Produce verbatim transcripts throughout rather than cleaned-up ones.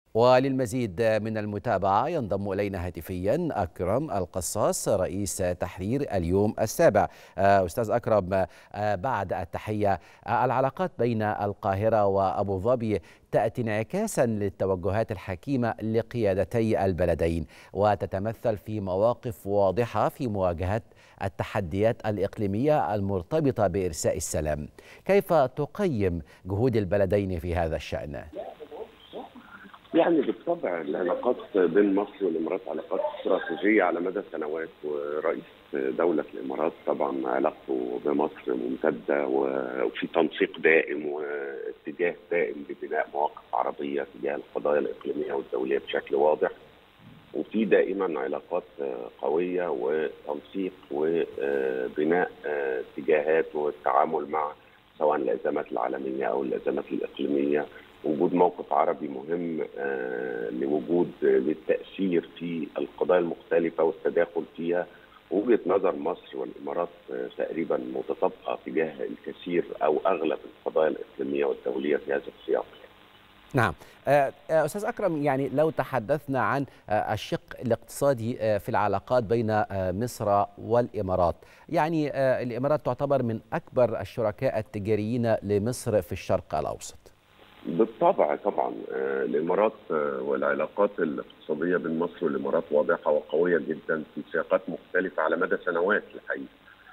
وللمزيد من المتابعة ينضم إلينا هاتفيا أكرم القصاص رئيس تحرير اليوم السابع. أستاذ أكرم، بعد التحية، العلاقات بين القاهرة وأبو ظبي تأتي انعكاسا للتوجهات الحكيمة لقيادتي البلدين، وتتمثل في مواقف واضحة في مواجهة التحديات الإقليمية المرتبطة بإرساء السلام. كيف تقيم جهود البلدين في هذا الشأن؟ يعني بالطبع العلاقات بين مصر والامارات علاقات استراتيجيه على مدى سنوات، ورئيس دوله الامارات طبعا علاقته بمصر ممتده وفي تنسيق دائم واتجاه دائم لبناء مواقف عربيه تجاه القضايا الاقليميه والدوليه بشكل واضح، وفي دائما علاقات قويه وتنسيق وبناء اتجاهات والتعامل مع سواء الازمات العالميه او الازمات الاقليميه. وجود موقف عربي مهم آه لوجود للتأثير في القضايا المختلفة والتداخل فيها. وجهة نظر مصر والإمارات آه تقريبا متطابقة تجاه الكثير أو أغلب القضايا الإقليمية والدولية في هذا السياق. نعم. أستاذ أكرم، يعني لو تحدثنا عن الشق الاقتصادي في العلاقات بين مصر والإمارات، يعني الإمارات تعتبر من أكبر الشركاء التجاريين لمصر في الشرق الأوسط. بالطبع طبعا الامارات والعلاقات الاقتصاديه بين مصر والامارات واضحه وقويه جدا في سياقات مختلفه على مدى سنوات الحقيقه.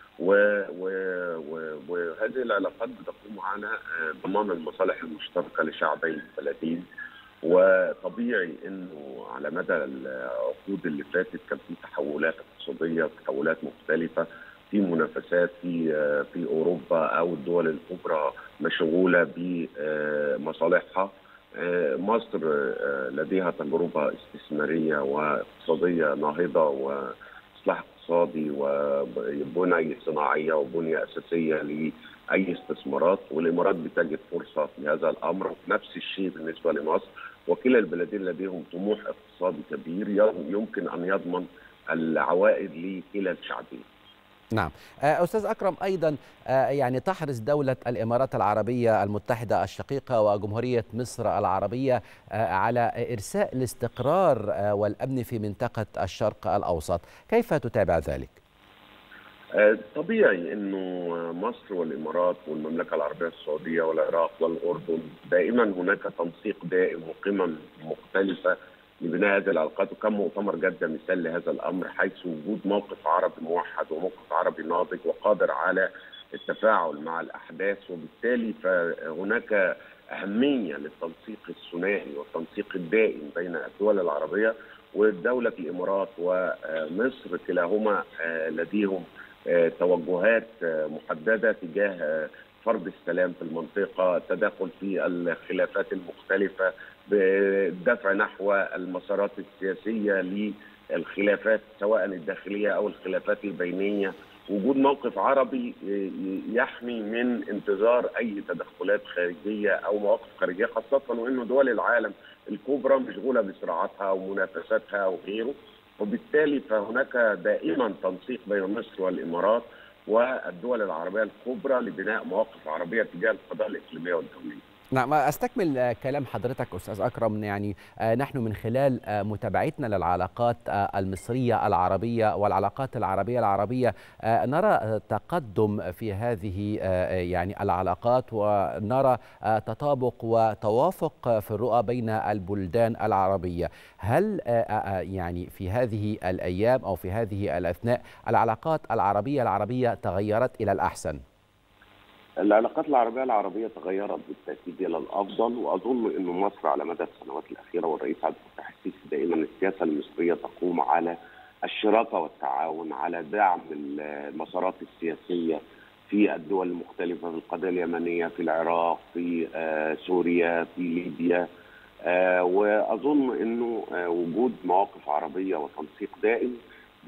وهذه العلاقات بتقوم على ضمان المصالح المشتركه لشعبي البلدين. وطبيعي انه على مدى العقود اللي فاتت كان في تحولات اقتصاديه وتحولات مختلفه، في منافسات في في اوروبا او الدول الكبرى مشغوله بمصالحها. مصر لديها تجربه استثماريه واقتصاديه ناهضه واصلاح اقتصادي وبنيه صناعيه وبنيه اساسيه لاي استثمارات، والامارات بتجد فرصه في هذا الامر. نفس الشيء بالنسبه لمصر، وكلا البلدين لديهم طموح اقتصادي كبير يمكن ان يضمن العوائد لكلا الشعبين. نعم. أستاذ أكرم، أيضا يعني تحرص دولة الإمارات العربية المتحدة الشقيقة وجمهورية مصر العربية على إرساء الاستقرار والأمن في منطقة الشرق الأوسط، كيف تتابع ذلك؟ طبيعي أنه مصر والإمارات والمملكة العربية السعودية والعراق والأردن دائما هناك تنسيق دائم وقمم مختلفة لبناء هذه العلاقات، وكان مؤتمر جدة مثال لهذا الامر، حيث وجود موقف عربي موحد وموقف عربي ناضج وقادر على التفاعل مع الاحداث. وبالتالي فهناك اهميه للتنسيق الثنائي والتنسيق الدائم بين الدول العربيه. ودوله الامارات ومصر كلاهما لديهم توجهات محدده تجاه فرض السلام في المنطقه، التدخل في الخلافات المختلفه، بالدفع نحو المسارات السياسيه للخلافات سواء الداخليه او الخلافات البينيه. وجود موقف عربي يحمي من انتظار اي تدخلات خارجيه او مواقف خارجيه، خاصه وانه دول العالم الكبرى مشغوله بصراعاتها ومنافساتها وغيره. وبالتالي فهناك دائما تنسيق بين مصر والامارات والدول العربيه الكبرى لبناء مواقف عربيه تجاه القضايا الاقليميه والدوليه. نعم، أستكمل كلام حضرتك أستاذ أكرم. يعني نحن من خلال متابعتنا للعلاقات المصرية العربية والعلاقات العربية العربية نرى تقدم في هذه يعني العلاقات، ونرى تطابق وتوافق في الرؤى بين البلدان العربية. هل يعني في هذه الأيام أو في هذه الأثناء العلاقات العربية العربية تغيرت إلى الأحسن؟ العلاقات العربية العربية تغيرت بالتأكيد إلى الأفضل، وأظن أن مصر على مدى السنوات الأخيرة والرئيس عبد الفتاح السيسي دائما السياسة المصرية تقوم على الشراكة والتعاون، على دعم المسارات السياسية في الدول المختلفة، في القضية اليمنية، في العراق، في آه سوريا، في ليبيا. آه وأظن أنه آه وجود مواقف عربية وتنسيق دائم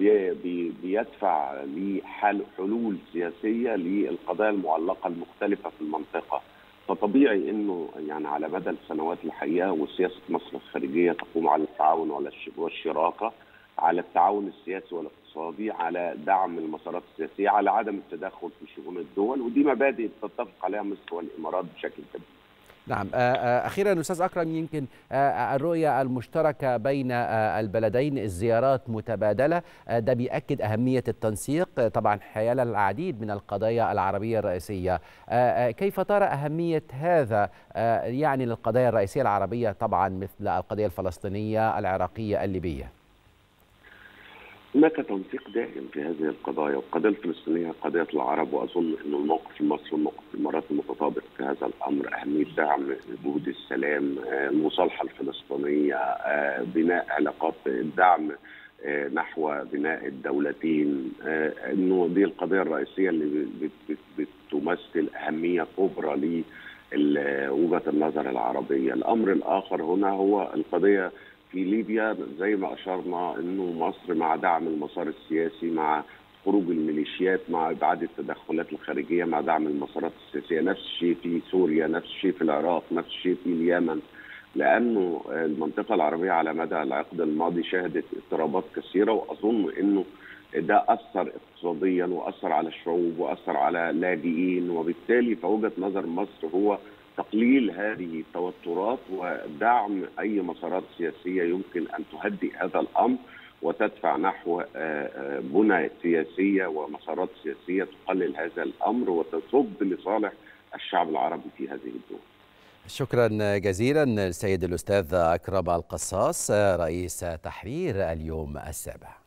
بيدفع لحلول سياسيه للقضايا المعلقه المختلفه في المنطقه. فطبيعي انه يعني على مدى السنوات الحقيقه وسياسه مصر الخارجيه تقوم على التعاون والشراكه، على التعاون السياسي والاقتصادي، على دعم المسارات السياسيه، على عدم التدخل في شؤون الدول، ودي مبادئ تتفق عليها مصر والامارات بشكل كبير. نعم. أخيرا أستاذ أكرم، يمكن الرؤية المشتركة بين البلدين، الزيارات متبادلة، ده بيأكد أهمية التنسيق طبعا حيال العديد من القضايا العربية الرئيسية. كيف ترى أهمية هذا يعني للقضايا الرئيسية العربية، طبعا مثل القضية الفلسطينية، العراقية، الليبية؟ هناك تنسيق دائم في هذه القضايا، والقضيه الفلسطينيه قضيه العرب، واظن ان الموقف المصري والموقف الاماراتي متطابق في هذا الامر. اهميه دعم جهود السلام، المصالحه الفلسطينيه، بناء علاقات الدعم نحو بناء الدولتين، انه دي القضيه الرئيسيه اللي بتمثل اهميه كبرى لوجهه النظر العربيه. الامر الاخر هنا هو القضيه في ليبيا، زي ما اشرنا انه مصر مع دعم المسار السياسي، مع خروج الميليشيات، مع ابعاد التدخلات الخارجيه، مع دعم المسارات السياسيه. نفس الشيء في سوريا، نفس الشيء في العراق، نفس الشيء في اليمن، لانه المنطقه العربيه على مدى العقد الماضي شهدت اضطرابات كثيره، واظن انه ده اثر اقتصاديا واثر على الشعوب واثر على لاجئين، وبالتالي فوجهه نظر مصر هو تقليل هذه التوترات ودعم أي مسارات سياسية يمكن أن تهدئ هذا الأمر وتدفع نحو بنى سياسية ومسارات سياسية تقلل هذا الأمر وتصب لصالح الشعب العربي في هذه الدول. شكرا جزيلا السيد الأستاذ أكرم القصاص، رئيس تحرير اليوم السابع.